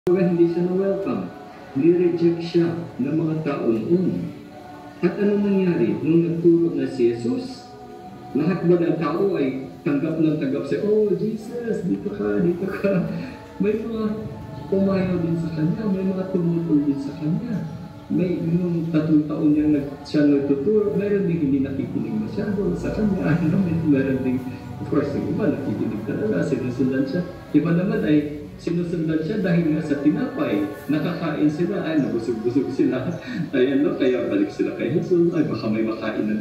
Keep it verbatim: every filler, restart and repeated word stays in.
Kaya hindi siya na-welcome. Nireject siya ng mga tao noon. At ano nangyari? Nung nagturo na si Jesus, lahat ba ng tao ay tanggap ng tanggap siya, "Oh, Jesus, dito ka, dito ka." May mga pumayaw din sa kanya, may mga tumutol din sa kanya. May nung tatlong taon niya nag, siya nagtuturo, meron din hindi nakikinig masyado sa kanya. Ano, may meron din, of course, yung iba nakikinig talaga, sinusundan siya. Iba naman ay sinusundan siya dahil nga sa tinapay, nakakain sila, ay nabusog-busog sila. Ay ano, kaya balik sila kay Jesus, ay baka may makain na